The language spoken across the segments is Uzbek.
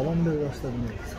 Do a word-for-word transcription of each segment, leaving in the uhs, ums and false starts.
Salom berib boshladim.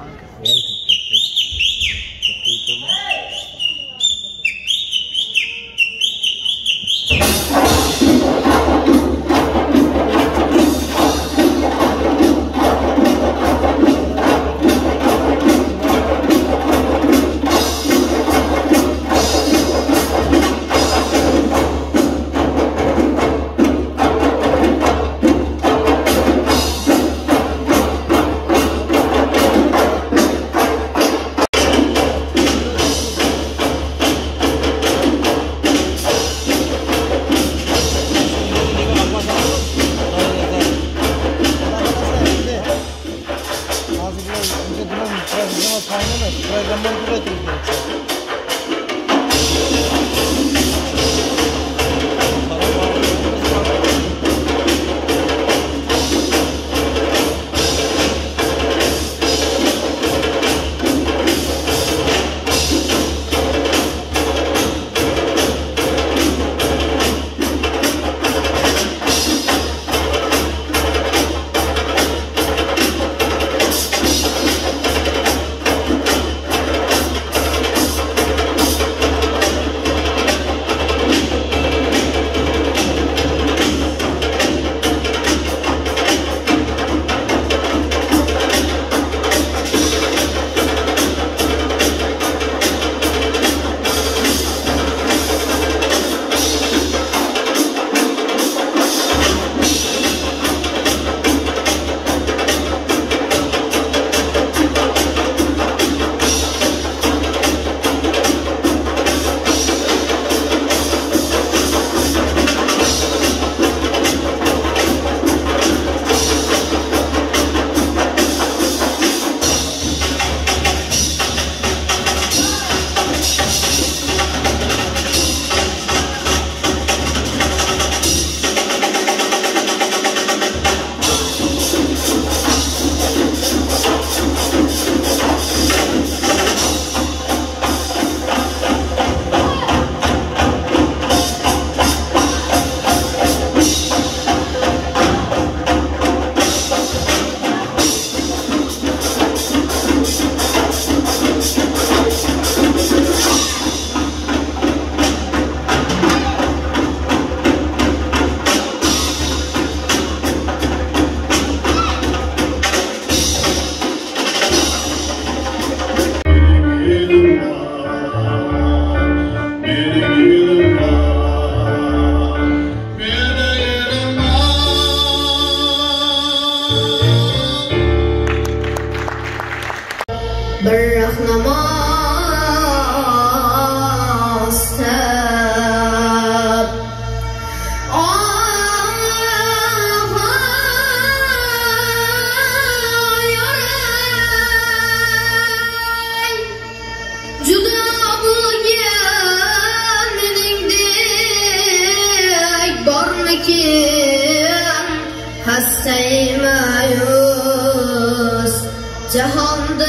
Jahonda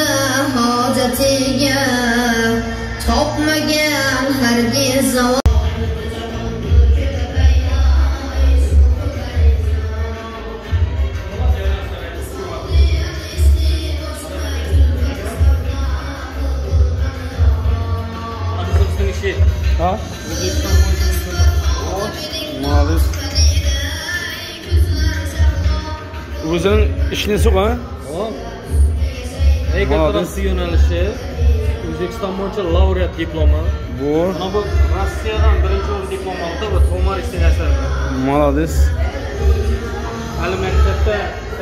hojatiga topmagan hargiz Ha? Maalesef. O'zining ishini suq, ha? Ekotrasi yo'nalishi O'zbekiston bo'yicha laureat diplomi. Bu mana bu Rossiyadan birinchi o'rin diplom oldi va Tomar istinasida. Молодец. Alimentda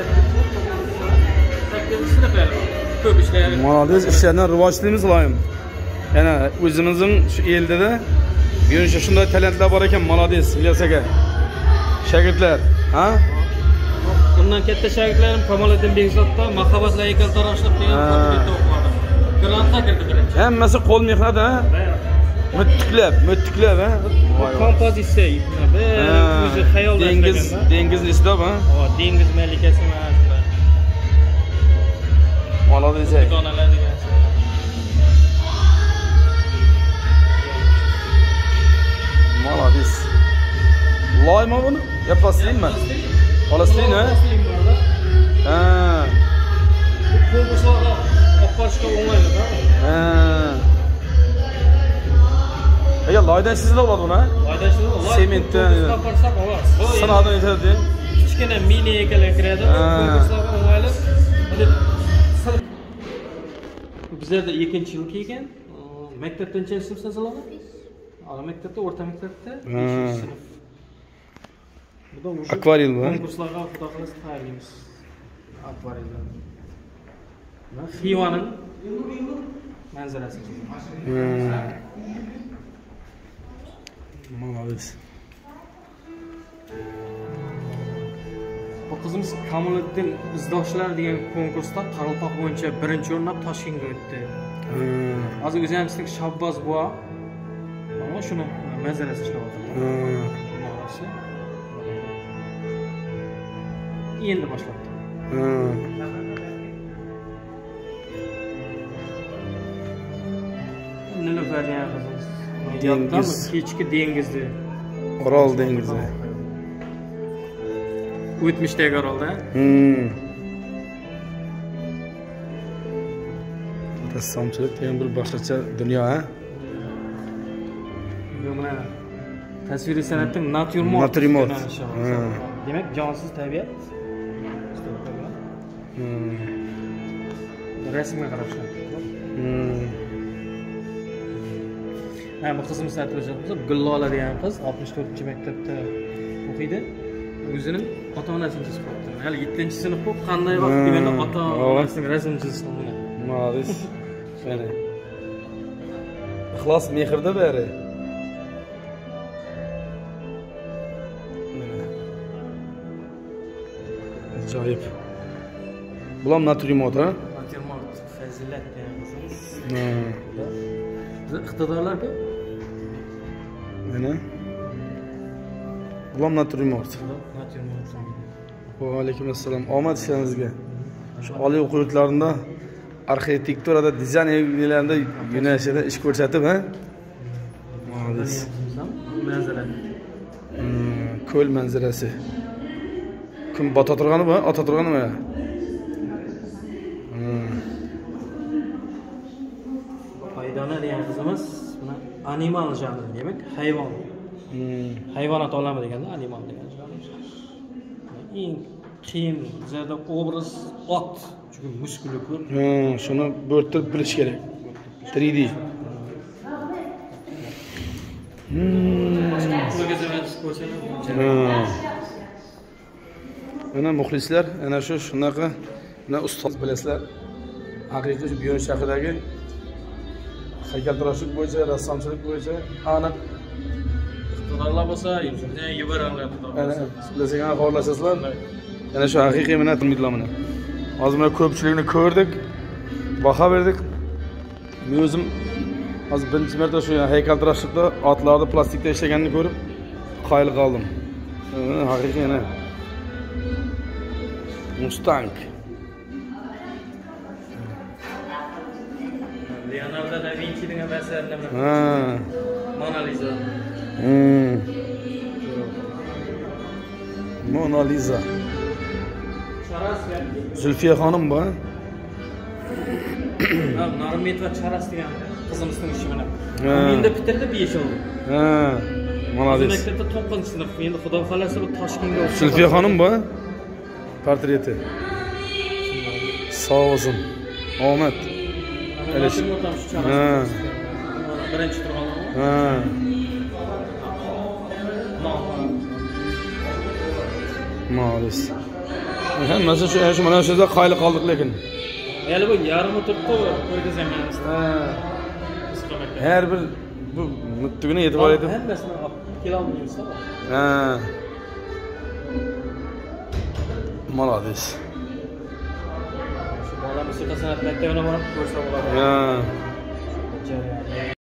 sakkizinchi sinf ko'p ishlayapti. Молодец, ishlarni rivojlantiramiz loyim. Yana o'zimizning shu eldada yo'nalishi shunday talantlar bor ekan, молодец, Ilyos aka. Shogirdlar, ha? Bundan katta shogirdlarim Kamoliddin Bekzodda Mahabatli haykaltaroshlik degan fakultetda o'qidi. Grantga kirdi birinchi. Hammasi qo'l mehnati, ha? Muttiklab, muttiklab, ha? Kompozitsiya, o'zi xayolda dengiz, dengiz istob, ha? Ha, dengiz malikasi emas. Молодец. Donalar degan. Молодец. Loymi buni? Ya plastinmi? Plastin, ha? Ha. konkurslarga olib borishga o'ng'ayli, to'g'rimi? Ha. Ega loydan sizlar bo'ladi buni? Loydan sizlar bo'ladi. Sementdan. Konkursga borsak bo'ladi. Sinodan aytadi. Kichkina mini ekanlar kiradi. Konkurslarga o'ng'ayli. Bizlarda ikkinchi yil kelgan. Maktabdan chiqib sizlarmi? Ala maktabda, o'rta maktabda beshinchi sinf. Bu da akvarel bu. Konkurslarga xudo xolasa tayyorlaymiz. Akvarelda. Mana Xivaning manzarasi. Молодец. Bu qizimiz Kamoliddin izdoshlar degan konkursda Qaralpoq bo'yicha birinchi o'rin olib Toshkentga o'tdi. Hozir o'zi ham sizga shabboz bu. Ama shuni manzarasi ishlayapti. Manzarasi. Endi boshlabdi. Nilufar degan qizimiz. Dengiz. Kechki dengizda. Orol dengizi. O'tmishdagi orolda. Hmm. Rassomchilik degan bir boshqacha dunyo, ha? Mana tasviriy san'atning natyurmort. Natyurmort. Demak, jonsiz tabiat. Hmm. Rasmga qarab ishlayapti. Hmm. Ha, bu qizimiz aytib o'tsa, Gullola degan qiz oltmish to'rtinchi maktabda o'qiydi. O'zining ota-onasini chizib qo'yibdi. Hali yettinchi sinf bo'lib, qanday vaqt deganda ota-onasining rasmini chizishni o'ylaydi. Молодец. Shuni. Ixlos mehrda bari. Ajoyib. Bular natyurmort, ha? Natyurmort, fazilat degan qizimiz. Hmm. Bizda iqtidorlar ko'p. Mana. Bular natyurmort. Natyurmort. Va alaykum assalom. Omad ishlaringizga. Shu oliy o'quv yurtlarida arxitekturada, dizayn yo'nalishlarida yo'nalishida ish ko'rsatib, ha? Молодец. Manzara. Hmm, ko'l manzarasi. Kim bota turganimi, ota turganimi? Hmm. Foydana degan qizimiz, buni animal janri demak, hayvon. Hmm. Hayvonot olami deganda animal degan janr. Eng qiyin bizda obraz ot, chunki muskuli ko'p. Hmm, shuni bo'rtib bilish kerak. uch D. Hmm. Mana muxlislar, ana shu shunaqa, mana ustoz bilasizlar. Haqiqiy shu Buyon shahridagi haykaltaroshlik bo'yicha, rassomchilik bo'yicha aniq iqtidorlar bo'lsa, yuboranglar. ana sizlarga xabarlashasizlar. Ana shu haqiqiy mana umidlar mana. Hozir mana ko'pchilikni ko'rdik, baho berdik. Men o'zim hozir birinchi marta shu haykaltaroshlikda otlarni plastikda ishlaganini ko'rib qoyil qoldim. Haqiqiy ana Mustang. Leonardo da Vinci degan asarni. Ha. Mona Lisa. Hmm. Mona Lisa. Zulfiya xonim bu. Ha, Narmetova Charas degan qizimizning ishi mana. Endi bitirdi besh yil. Ha. Молодец. Maktabda to'qqizinchi sinf. Endi xudo xolasa bu Toshkentga o'tib. Zulfiya xonim bu. Portreti. Sağ olsun. Omad. Mana shu o'tam shu Charas. Ha. Birinchi turgan. Ha. Молодец. Hammasi shu shu mana shu yerda qoyil qoldik lekin. Hali bu yarmi turibdi, ko'rgazamiz. Ha. Har bir bu muttugini e'tibor etib. Hammasini olib kela olmaymiz. Ha. Молодец. Shu bola musiqa san'at maktabine borib ko'rsa bo'ladi. Ha.